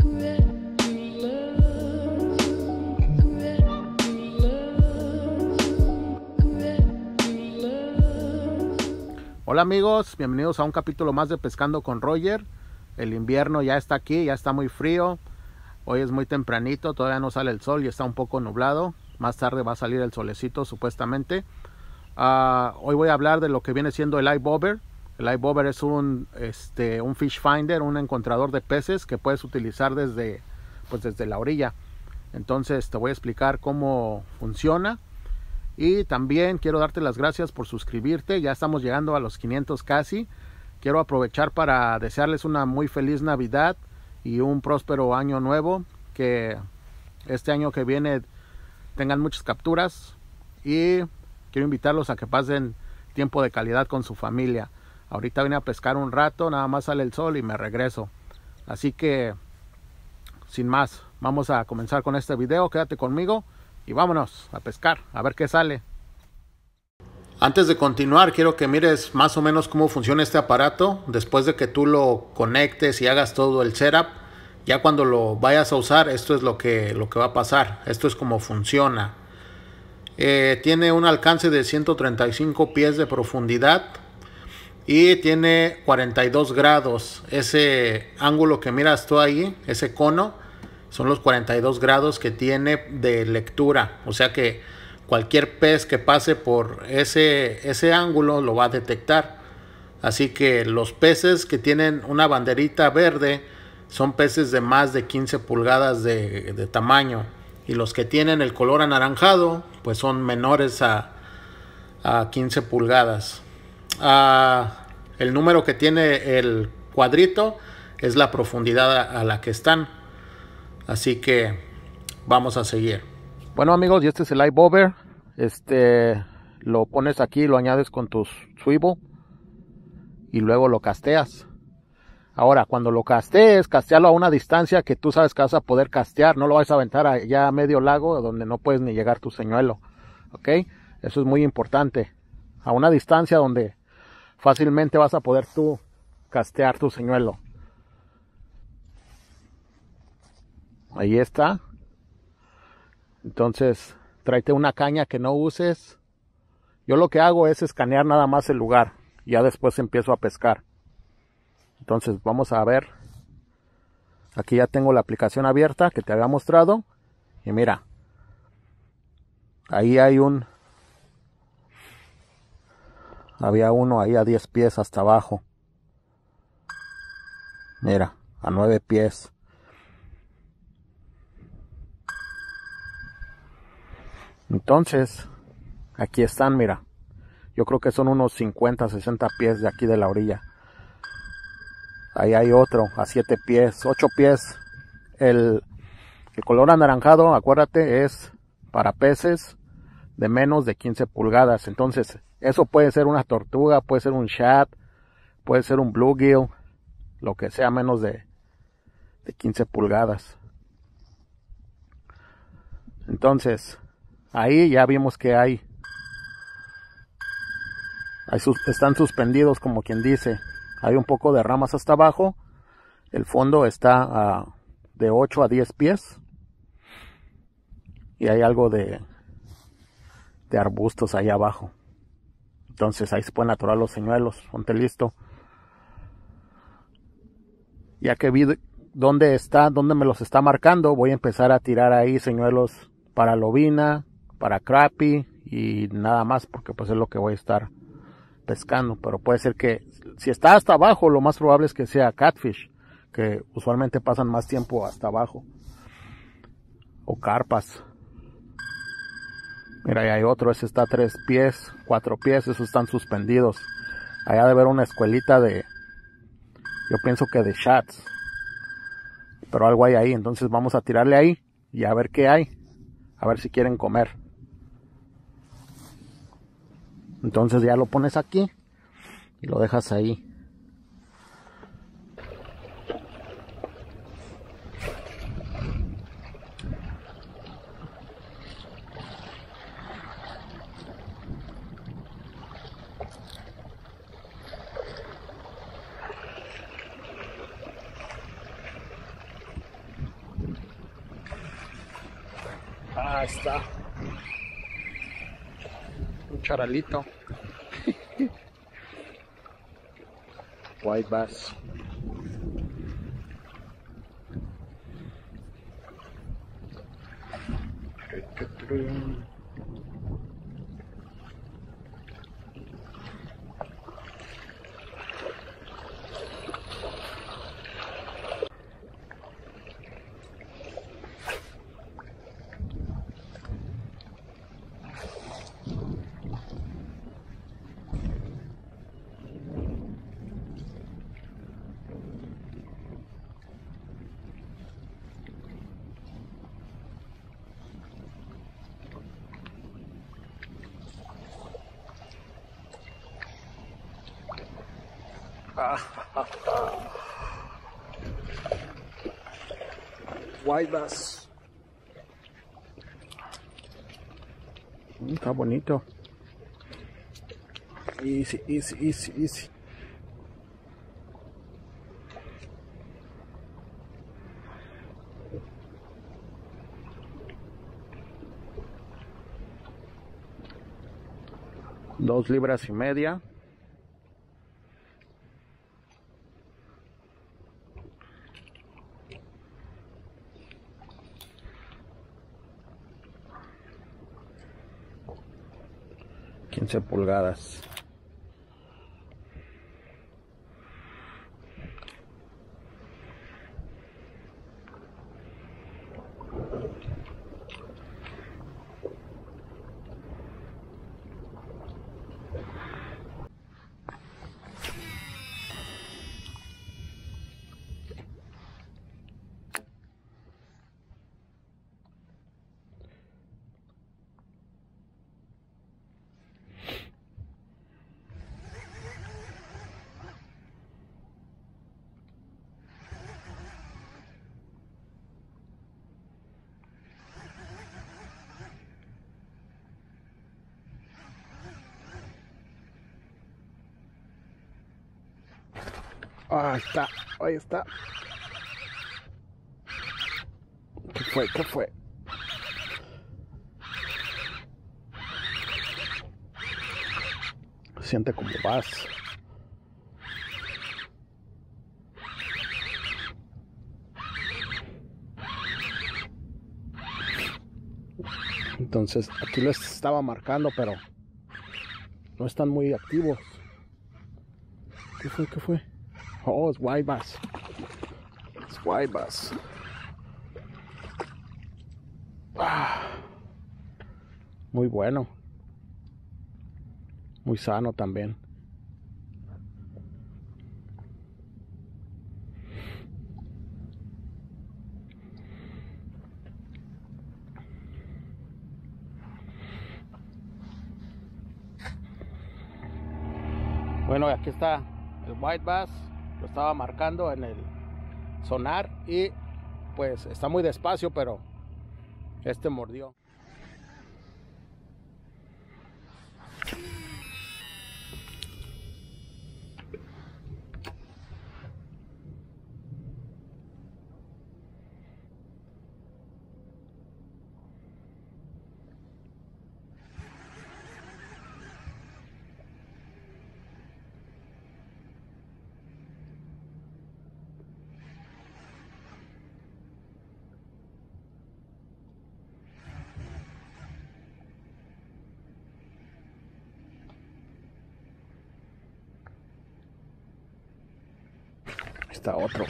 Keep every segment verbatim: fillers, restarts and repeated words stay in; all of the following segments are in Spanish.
Hola amigos, bienvenidos a un capítulo más de Pescando con Roger. El invierno ya está aquí, ya está muy frío. Hoy es muy tempranito, todavía no sale el sol y está un poco nublado. Más tarde va a salir el solecito supuestamente. Uh, hoy voy a hablar de lo que viene siendo el Live Bobber. El Live Bobber es un, este, un fish finder, un encontrador de peces que puedes utilizar desde, pues desde la orilla. Entonces te voy a explicar cómo funciona. Y también quiero darte las gracias por suscribirte. Ya estamos llegando a los quinientos casi. Quiero aprovechar para desearles una muy feliz Navidad y un próspero año nuevo. Que este año que viene tengan muchas capturas. Y quiero invitarlos a que pasen tiempo de calidad con su familia. Ahorita vine a pescar un rato, nada más sale el sol y me regreso. Así que, sin más, vamos a comenzar con este video. Quédate conmigo. Y vámonos a pescar, a ver qué sale. Antes de continuar, quiero que mires más o menos cómo funciona este aparato. Después de que tú lo conectes y hagas todo el setup, ya cuando lo vayas a usar, esto es lo que, lo que va a pasar. Esto es cómo funciona. Eh, tiene un alcance de ciento treinta y cinco pies de profundidad y tiene cuarenta y dos grados. Ese ángulo que miras tú ahí, ese cono, son los cuarenta y dos grados que tiene de lectura. O sea que cualquier pez que pase por ese, ese ángulo lo va a detectar. Así que los peces que tienen una banderita verde son peces de más de quince pulgadas de, de tamaño. Y los que tienen el color anaranjado pues son menores a, a quince pulgadas. Ah, el número que tiene el cuadrito es la profundidad a, a la que están. Así que vamos a seguir. Bueno amigos, y este es el Live Bobber. Este lo pones aquí, lo añades con tu swivel y luego lo casteas. Ahora, cuando lo castees, castealo a una distancia que tú sabes que vas a poder castear. No lo vas a aventar allá a medio lago donde no puedes ni llegar tu señuelo. ¿Ok? Eso es muy importante. A una distancia donde fácilmente vas a poder tú castear tu señuelo. Ahí está. Entonces, tráete una caña que no uses. Yo lo que hago es escanear nada más el lugar. Ya después empiezo a pescar. Entonces, vamos a ver. Aquí ya tengo la aplicación abierta que te había mostrado. Y mira. Ahí hay un... Había uno ahí a diez pies hasta abajo. Mira, a nueve pies. Entonces, aquí están, mira. Yo creo que son unos cincuenta, sesenta pies de aquí de la orilla. Ahí hay otro a siete pies, ocho pies. El, el color anaranjado, acuérdate, es para peces de menos de quince pulgadas. Entonces, eso puede ser una tortuga, puede ser un shad, puede ser un bluegill, lo que sea menos de, de quince pulgadas. Entonces... ahí ya vimos que hay, hay sus, están suspendidos como quien dice. Hay un poco de ramas hasta abajo. El fondo está uh, de ocho a diez pies. Y hay algo de, de arbustos ahí abajo. Entonces ahí se pueden atorar los señuelos. Ponte listo. Ya que vi dónde está, dónde me los está marcando, voy a empezar a tirar ahí señuelos para lobina, para crappie y nada más, porque pues es lo que voy a estar pescando. Pero puede ser que si está hasta abajo, lo más probable es que sea catfish, que usualmente pasan más tiempo hasta abajo, o carpas. Mira, ahí hay otro, ese está a tres pies, cuatro pies, esos están suspendidos. Allá debe haber una escuelita de, yo pienso que de shads, pero algo hay ahí. Entonces vamos a tirarle ahí y a ver qué hay, a ver si quieren comer. Entonces ya lo pones aquí y lo dejas ahí. Ah, está. Un charalito. White bass. White bass. Mm, está bonito. Easy, easy, easy, easy. Dos libras y media. quince pulgadas. Ah, ahí está, ahí está. ¿Qué fue? ¿Qué fue? Siente como vas. Entonces aquí les estaba marcando, pero no están muy activos. ¿Qué fue? ¿Qué fue? Oh, es white bass. Es white bass. Ah, muy bueno. Muy sano también. Bueno, aquí está el white bass. Lo estaba marcando en el sonar y pues está muy despacio, pero este mordió. Está otro.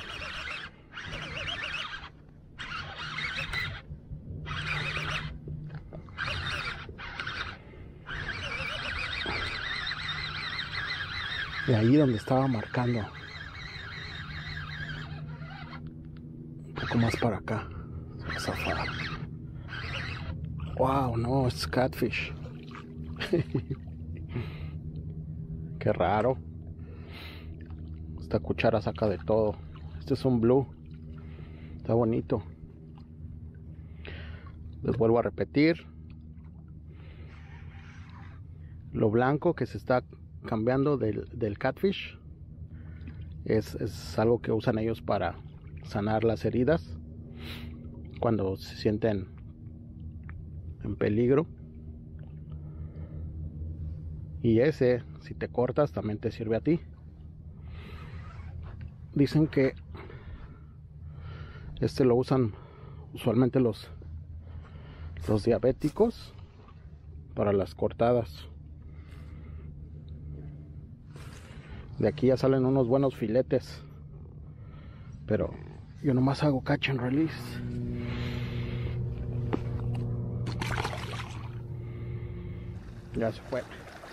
De ahí donde estaba marcando. Un poco más para acá. Se va a zafar. Wow, no, es catfish. Qué raro. Esta cuchara saca de todo. Este es un blue. Está bonito. Les vuelvo a repetir. Lo blanco que se está cambiando del, del catfish es, es algo que usan ellos para sanar las heridas cuando se sienten en peligro. Y ese, si te cortas, también te sirve a ti. Dicen que este lo usan usualmente los, los diabéticos para las cortadas. De aquí ya salen unos buenos filetes, pero yo nomás hago catch and release. Ya se fue.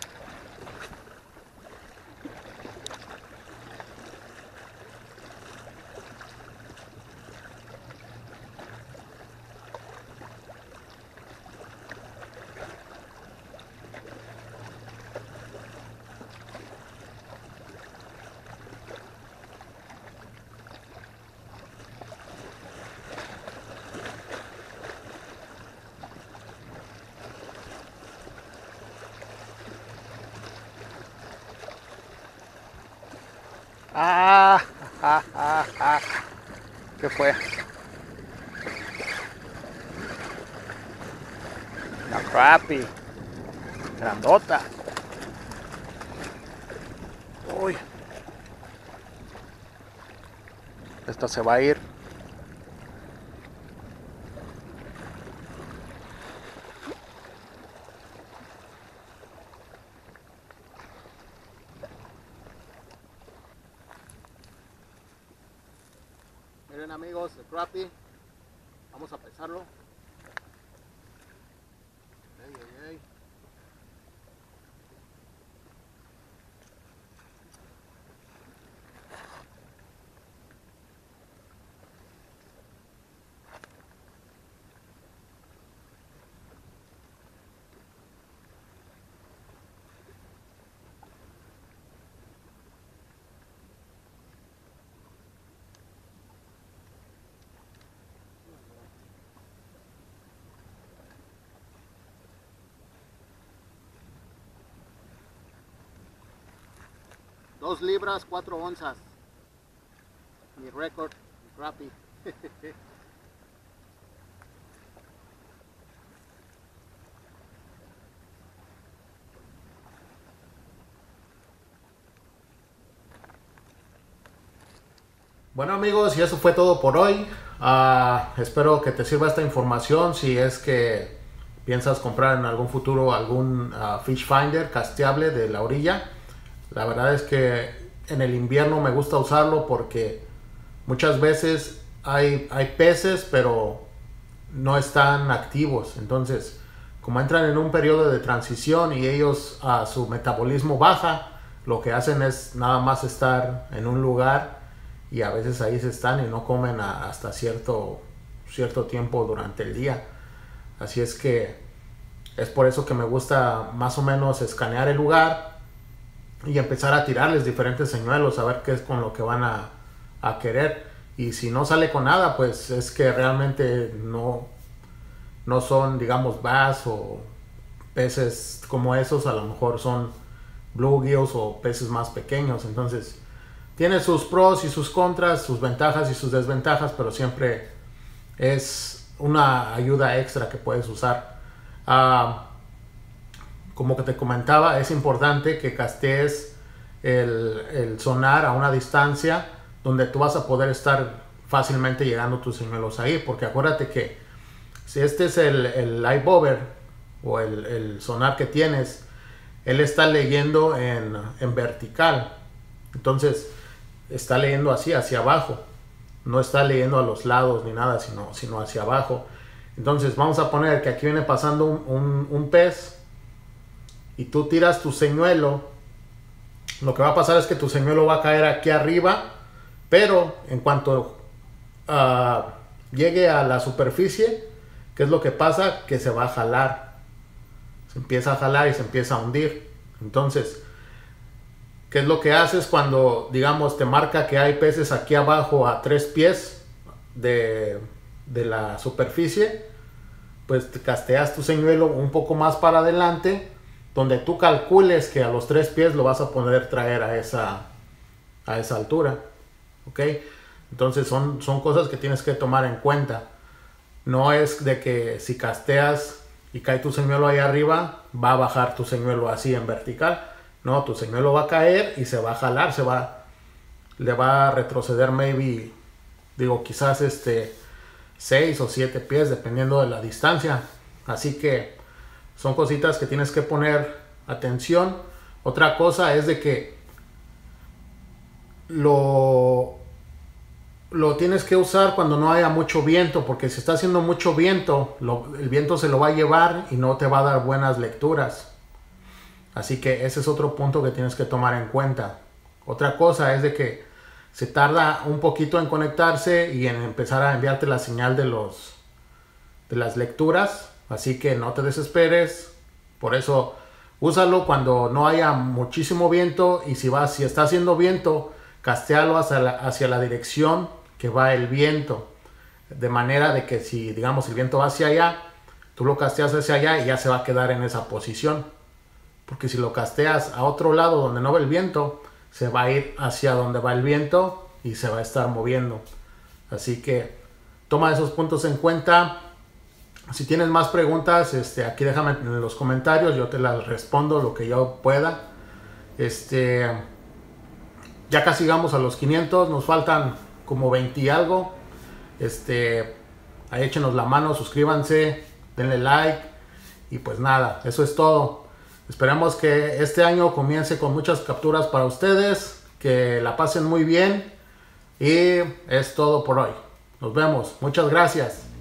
Ah, ah, ah, ah. ¿Qué fue? La crappie. Grandota. Uy. Esta se va a ir. Miren amigos, el crappie, vamos a pesarlo. Ey, ey, ey. Dos libras, cuatro onzas. Mi récord, mi crappie. Bueno amigos, y eso fue todo por hoy. Uh, espero que te sirva esta información si es que piensas comprar en algún futuro algún uh, fish finder casteable de la orilla. La verdad es que en el invierno me gusta usarlo porque muchas veces hay, hay peces pero no están activos. Entonces, como entran en un periodo de transición y ellos uh, su metabolismo baja, lo que hacen es nada más estar en un lugar y a veces ahí se están y no comen a, hasta cierto, cierto tiempo durante el día. Así es que es por eso que me gusta más o menos escanear el lugar y empezar a tirarles diferentes señuelos a ver qué es con lo que van a, a querer. Y si no sale con nada, pues es que realmente no, no son, digamos, bass o peces como esos. A lo mejor son bluegills o peces más pequeños. Entonces tiene sus pros y sus contras, sus ventajas y sus desventajas, pero siempre es una ayuda extra que puedes usar. Uh, como que te comentaba, es importante que castees el, el sonar a una distancia donde tú vas a poder estar fácilmente llegando tus señuelos ahí, porque acuérdate que si este es el, el live bobber o el, el sonar que tienes, él está leyendo en, en vertical. Entonces está leyendo así hacia abajo, no está leyendo a los lados ni nada, sino, sino hacia abajo. Entonces vamos a poner que aquí viene pasando un, un, un pez y tú tiras tu señuelo. Lo que va a pasar es que tu señuelo va a caer aquí arriba, pero en cuanto uh, llegue a la superficie, ¿qué es lo que pasa? Que se va a jalar, se empieza a jalar y se empieza a hundir. Entonces, ¿qué es lo que haces cuando, digamos, te marca que hay peces aquí abajo a tres pies de, de la superficie? Pues te casteas tu señuelo un poco más para adelante, donde tú calcules que a los tres pies lo vas a poder traer a esa, a esa altura. ¿Ok? Entonces son, son cosas que tienes que tomar en cuenta. No es de que si casteas y cae tu señuelo ahí arriba, va a bajar tu señuelo así en vertical. No, tu señuelo va a caer y se va a jalar, se va, le va a retroceder maybe, digo, quizás este seis o siete pies, dependiendo de la distancia. Así que son cositas que tienes que poner atención. Otra cosa es de que lo, lo tienes que usar cuando no haya mucho viento, porque si está haciendo mucho viento, lo, el viento se lo va a llevar y no te va a dar buenas lecturas. Así que ese es otro punto que tienes que tomar en cuenta. Otra cosa es de que se tarda un poquito en conectarse y en empezar a enviarte la señal de los de las lecturas, así que no te desesperes. Por eso úsalo cuando no haya muchísimo viento, y si vas, si está haciendo viento, castéalo hacia la, hacia la dirección que va el viento, de manera de que si digamos el viento va hacia allá, tú lo casteas hacia allá y ya se va a quedar en esa posición, porque si lo casteas a otro lado donde no va el viento, se va a ir hacia donde va el viento y se va a estar moviendo. Así que toma esos puntos en cuenta. Si tienes más preguntas, este, aquí déjame en los comentarios, yo te las respondo lo que yo pueda. Este, ya casi llegamos a los quinientos, nos faltan como veinte y algo. Este, ahí échenos la mano, suscríbanse, denle like y pues nada, eso es todo. Esperamos que este año comience con muchas capturas para ustedes, que la pasen muy bien, y es todo por hoy. Nos vemos, muchas gracias.